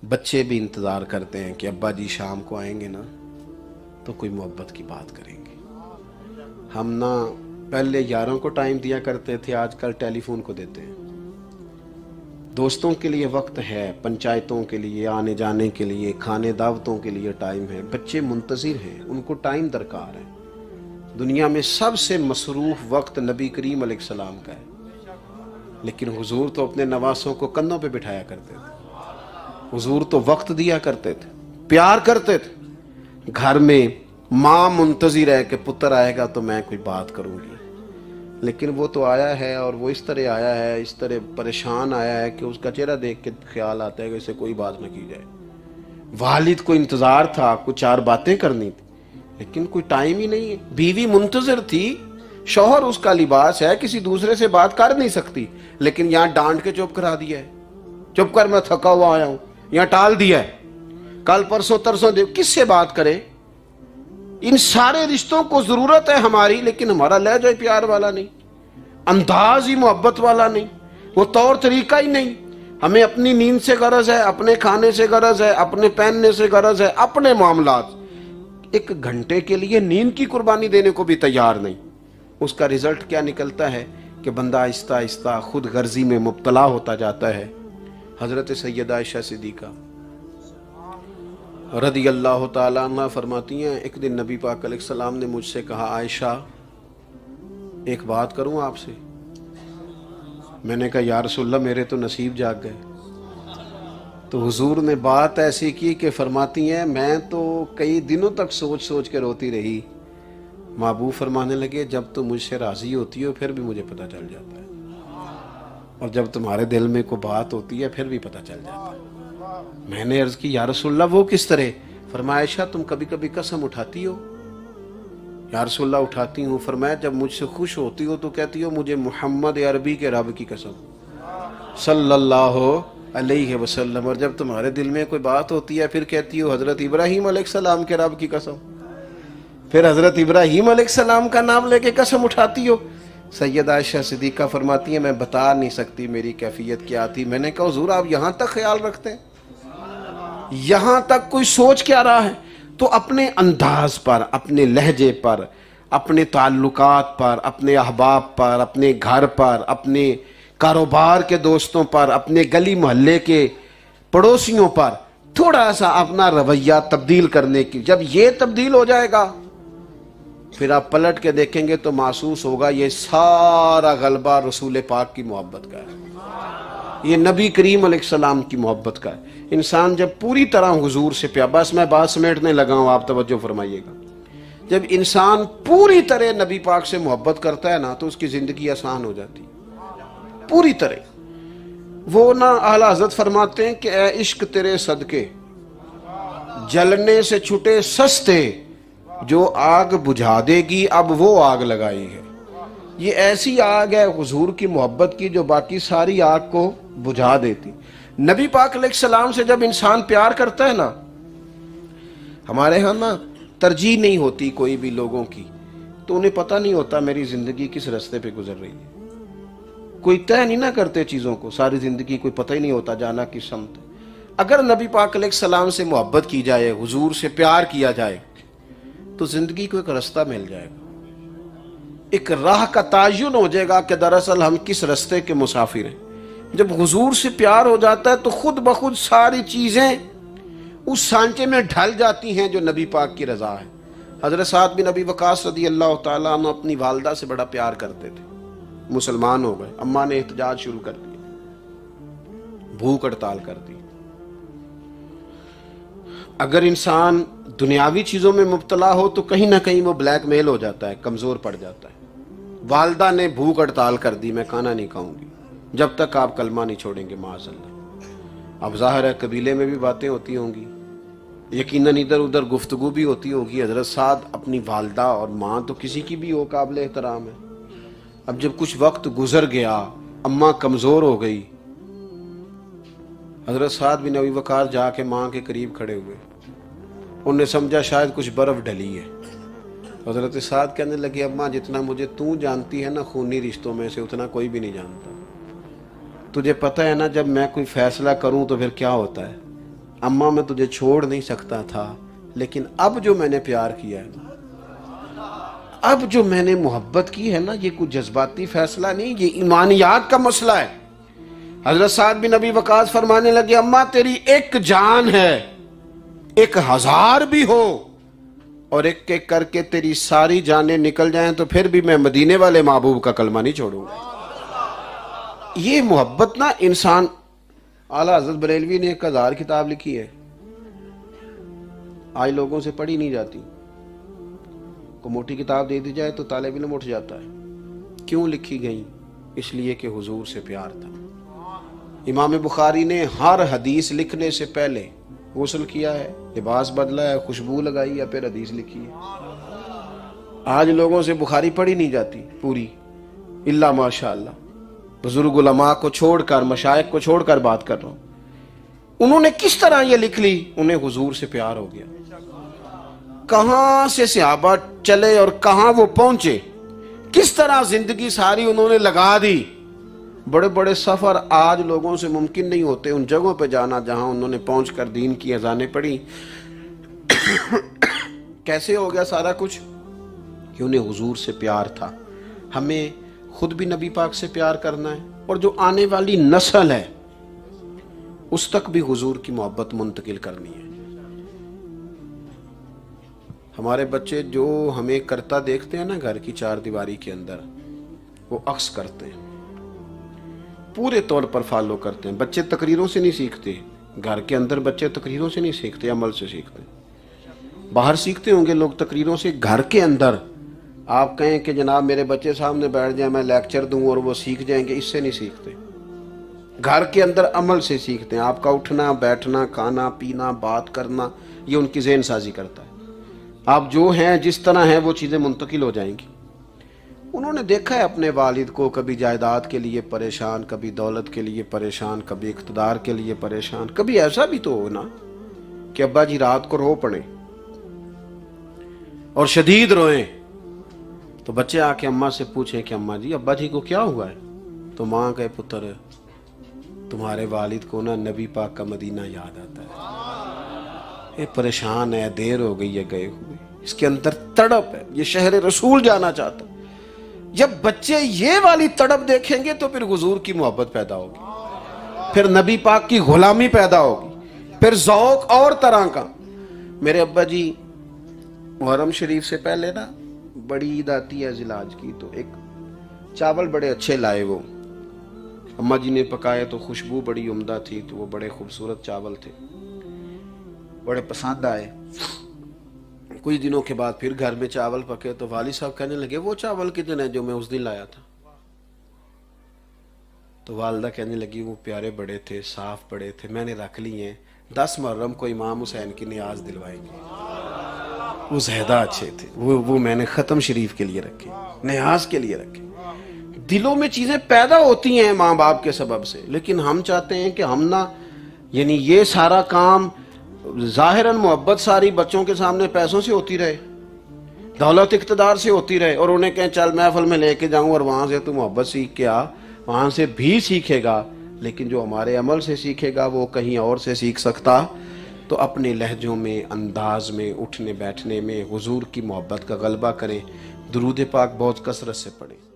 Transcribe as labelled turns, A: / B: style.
A: बच्चे भी इंतज़ार करते हैं कि अब्बा जी शाम को आएंगे ना तो कोई मोहब्बत की बात करेंगे। हम ना पहले यारों को टाइम दिया करते थे, आजकल टेलीफोन को देते हैं। दोस्तों के लिए वक्त है, पंचायतों के लिए आने जाने के लिए, खाने दावतों के लिए टाइम है। बच्चे मुंतज़िर हैं, उनको टाइम दरकार है। दुनिया में सबसे मसरूफ़ वक्त नबी करीम अलैहिस्सलाम का है, लेकिन हुजूर तो अपने नवासों को कंधों पे बिठाया करते थे। हुजूर तो वक्त दिया करते थे, प्यार करते थे। घर में माँ मुंतज़िर है कि पुत्र आएगा तो मैं कोई बात करूँगी, लेकिन वो तो आया है और वो इस तरह आया है, इस तरह परेशान आया है कि उसका चेहरा देख के ख्याल आता है कि इससे कोई बात ना की जाए। वालिद को इंतज़ार था, कुछ चार बातें करनी थी, लेकिन कोई टाइम ही नहीं है। बीवी मुंतज़िर थी, शौहर उसका लिबास है, किसी दूसरे से बात कर नहीं सकती, लेकिन यहाँ डांट के चुप करा दिया है। चुप कर, मैं थका हुआ आया हूं, यहाँ टाल दिया है, कल परसों तरसों दे, किससे बात करे। इन सारे रिश्तों को जरूरत है हमारी, लेकिन हमारा लहजा प्यार वाला नहीं, अंदाज ही मोहब्बत वाला नहीं, वो तौर तरीका ही नहीं। हमें अपनी नींद से गरज है, अपने खाने से गरज है, अपने पहनने से गरज है, अपने मामलात। एक घंटे के लिए नींद की कुर्बानी देने को भी तैयार नहीं। उसका रिजल्ट क्या निकलता है कि बंदा आहिस्ता आहिस्ता खुद गर्जी में मुब्तला होता जाता है। हजरत सैयदा आयशा सिद्दीका रदी अल्लाह ताला अन्हा फरमाती हैं, एक दिन नबी पाक अलैहिस्सलाम ने मुझसे कहा, आयशा एक बात करूं आपसे। मैंने कहा या रसूलल्लाह मेरे तो नसीब जाग गए। तो हुजूर ने बात ऐसी की कि फरमाती हैं, मैं तो कई दिनों तक सोच सोच के रोती रही। महबूब फरमाने लगे, जब तुम मुझसे राजी होती हो फिर भी मुझे पता चल जाता है, और जब तुम्हारे दिल में कोई बात होती है फिर भी पता चल जाता है। मैंने अर्ज की, या रसूलल्लाह वो किस तरह? फरमाया, आयशा तुम कभी कभी कसम उठाती हो? या रसूलल्लाह उठाती हूँ। फरमाया, जब मुझसे खुश होती हो तो कहती हो मुझे मोहम्मद अरबी के रब की कसम सल्लल्लाहु अलैहि वसल्लम, और जब तुम्हारे दिल में कोई बात होती है फिर कहती हो हजरत इब्राहीम अलैहिस्सलाम के रब की कसम। फिर हजरत इब्राहीम अलैहिस्सलाम का नाम लेके कसम उठाती हो। सैयदा आयशा सिद्दीका फरमाती है, मैं बता नहीं सकती मेरी कैफियत क्या थी। मैंने कहा हुजूर आप यहां तक ख्याल रखते हैं, यहां तक कोई सोच क्या रहा है? तो अपने अंदाज पर, अपने लहजे पर, अपने ताल्लुकात पर, अपने अहबाब पर, अपने घर पर, अपने कारोबार के दोस्तों पर, अपने गली मोहल्ले के पड़ोसियों पर थोड़ा सा अपना रवैया तब्दील करने की, जब ये तब्दील हो जाएगा फिर आप पलट के देखेंगे तो महसूस होगा ये सारा गलबा रसूल पाक की मोहब्बत का है, ये नबी करीम अलैहिस्सलाम की मोहब्बत का है। इंसान जब पूरी तरह हुजूर से प्यार, बस मैं बात समेटने लगा हूं, आप तवज्जो फरमाइएगा। जब इंसान पूरी तरह नबी पाक से मोहब्बत करता है ना तो उसकी जिंदगी आसान हो जाती है पूरी तरह। वो ना आला हज़रत फरमाते हैं कि ए इश्क तेरे सदके जलने से छुटे सस्ते, जो आग बुझा देगी अब वो आग लगाई है। ये ऐसी आग है हुजूर की मोहब्बत की जो बाकी सारी आग को बुझा देती। नबी पाक अलैहिस्सलाम से जब इंसान प्यार करता है ना, हमारे यहाँ ना तरजीह नहीं होती कोई भी लोगों की, तो उन्हें पता नहीं होता मेरी जिंदगी किस रास्ते पे गुजर रही है। कोई तय नहीं ना करते चीजों को, सारी जिंदगी कोई पता ही नहीं होता जाना किस समत। अगर नबी पाक अलैहिस्सलाम से मोहब्बत की जाए, हुजूर से प्यार किया जाए, तो जिंदगी को एक रास्ता मिल जाएगा, एक राह का तायुन हो जाएगा कि दरअसल हम किस रास्ते के मुसाफिर हैं। जब हुजूर से प्यार हो जाता है तो खुद ब खुद सारी चीजें उस सांचे में ढल जाती हैं जो नबी पाक की रजा है। हजरत साद बिन नबी वकास रदी अल्लाह तआला अन्हु अपनी वालदा से बड़ा प्यार करते थे, मुसलमान हो गए, अम्मा ने एहतजाज शुरू कर दिया, भूख हड़ताल कर दी। अगर इंसान दुनियावी चीजों में मुब्तला हो तो कहीं ना कहीं वो ब्लैकमेल हो जाता है, कमजोर पड़ जाता है। वालदा ने भूख हड़ताल कर दी, मैं खाना नहीं खाऊंगी जब तक आप कलमा नहीं छोड़ेंगे माअज़ल्लाह। अब जाहिर है कबीले में भी बातें होती होंगी, यकीनन इधर उधर गुफ्तगू भी होती होगी। हजरत साद अपनी वालदा और माँ तो किसी की भी हो काबिल एहतराम है। अब जब कुछ वक्त गुजर गया, अम्मा कमजोर हो गई, हजरत साद बिन नबी वकास जाके माँ के करीब खड़े हुए। उन्हें समझा शायद कुछ बर्फ ढली है। हजरत साद कहने लगे, अम्मा जितना मुझे तू जानती है ना खूनी रिश्तों में से, उतना कोई भी नहीं जानता। तुझे पता है ना जब मैं कोई फैसला करूं तो फिर क्या होता है, अम्मा मैं तुझे छोड़ नहीं सकता था, लेकिन अब जो मैंने प्यार किया है ना, अब जो मैंने मोहब्बत की है ना, ये कुछ जज्बाती फैसला नहीं, ये ईमानियात का मसला है। हजरत साद बिन अबी वकास फरमाने लगे, अम्मा तेरी एक जान है, 1000 भी हो और एक एक करके तेरी सारी जानें निकल जाएं तो फिर भी मैं मदीने वाले महबूब का कलमा नहीं छोड़ूंगा। ये मोहब्बत ना इंसान, आला हजरत बरेलवी ने 1000 किताब लिखी है, आज लोगों से पढ़ी नहीं जाती। को मोटी किताब दे दी जाए तो तालिब इल्म उठ जाता है। क्यों लिखी गई? इसलिए कि हुजूर से प्यार था। इमाम बुखारी ने हर हदीस लिखने से पहले गुस्ल किया है, लिबास बदला है, खुशबू लगाई है, फिर हदीस लिखी है। आज लोगों से बुखारी पढ़ी नहीं जाती पूरी, इल्ला माशाअल्लाह। बुजुर्ग उलमा को छोड़कर, मशाइख को छोड़कर बात कर रहा हूं। उन्होंने किस तरह ये लिख ली? उन्हें हुजूर से प्यार हो गया। कहां से सहाबा चले और कहां वो पहुंचे, किस तरह जिंदगी सारी उन्होंने लगा दी। बड़े बड़े सफर आज लोगों से मुमकिन नहीं होते, उन जगहों पे जाना जहां उन्होंने पहुंचकर दीन की अजानें पढ़ी। कैसे हो गया सारा कुछ? कि उन्हें हुजूर से प्यार था। हमें खुद भी नबी पाक से प्यार करना है और जो आने वाली नस्ल है उस तक भी हुजूर की मोहब्बत मुंतकिल करनी है। हमारे बच्चे जो हमें करता देखते हैं ना घर की चार दीवारी के अंदर, वो अक्स करते हैं, पूरे तौर पर फॉलो करते हैं। बच्चे तकरीरों से नहीं सीखते, घर के अंदर बच्चे तकरीरों से नहीं सीखते, अमल से सीखते। बाहर सीखते होंगे लोग तकरीरों से, घर के अंदर आप कहें कि जनाब मेरे बच्चे सामने बैठ जाए, मैं लेक्चर दूं और वो सीख जाएंगे, इससे नहीं सीखते। घर के अंदर अमल से सीखते हैं। आपका उठना बैठना, खाना पीना, बात करना, ये उनकी ज़हन साजी करता है। आप जो हैं, जिस तरह हैं, वो चीज़ें मुंतकिल हो जाएंगी। उन्होंने देखा है अपने वालिद को, कभी जायदाद के लिए परेशान, कभी दौलत के लिए परेशान, कभी इक़्तिदार के लिए परेशान। कभी ऐसा भी तो हो ना कि अब्बा जी रात को रो पड़े और शदीद रोएं, तो बच्चे आके अम्मा से पूछें कि अम्मा जी अब्बा जी को क्या हुआ है? तो माँ कहे, पुत्र तुम्हारे वालिद को ना नबी पाक का मदीना याद आता है, ये परेशान है, देर हो गई है गए हुए, इसके अंदर तड़प है, ये शहर रसूल जाना चाहता। जब बच्चे ये वाली तड़प देखेंगे तो फिर हुजूर की मोहब्बत पैदा होगी, फिर नबी पाक की गुलामी पैदा होगी, फिर ज़ौक़ और तरह का। मेरे अब्बा जी मुहर्रम शरीफ से पहले ना बड़ी ईद आती है जिलाज की, तो एक चावल बड़े अच्छे लाए, वो अम्मा जी ने पकाए तो खुशबू बड़ी उम्दा थी, तो वो बड़े खूबसूरत चावल थे, बड़े पसंद आए। कुछ दिनों के बाद फिर घर में चावल पके तो वालिद साहब कहने लगे, वो चावल कितने जो मैं उस दिन लाया था? तो वालिदा कहने लगी, वो प्यारे बड़े थे, साफ बड़े थे, मैंने रख लिए हैं, 10 मुहर्रम को इमाम हुसैन की नियाज दिलवाएंगे। वो ज़्यादा अच्छे थे, वो मैंने ख़त्म शरीफ के लिए रखे, नियाज के लिए रखे। दिलों में चीज़ें पैदा होती हैं माँ बाप के सबब से, लेकिन हम चाहते हैं कि हम ना, यानी ये सारा काम ज़ाहिरन मोहब्बत सारी बच्चों के सामने पैसों से होती रहे, दौलत इक़्तिदार से होती रहे, और उन्हें कहें चल महफिल में लेके जाऊं और वहाँ से तू मोहब्बत सीख के आ, वहाँ से भी सीखेगा, लेकिन जो हमारे अमल से सीखेगा वो कहीं और से सीख सकता। तो अपने लहजों में, अंदाज में, उठने बैठने में हुजूर की मोहब्बत का गलबा करें। दुरूद पाक बहुत कसरत से पढ़ें।